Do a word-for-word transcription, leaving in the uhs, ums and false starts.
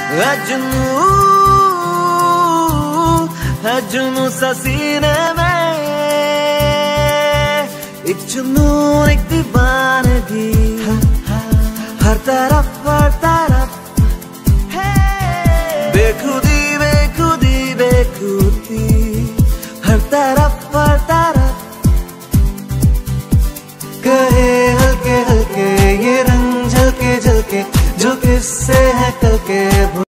जुनू है जुनू सा सीने में, एक जुनून एक दीवानगी हर तरफ हर तरफ, बेखुदी बेखुदी बेखुदी हर तरफ हर तरफ। कहे हल्के हल्के ये रंग झलके झलके जो किससे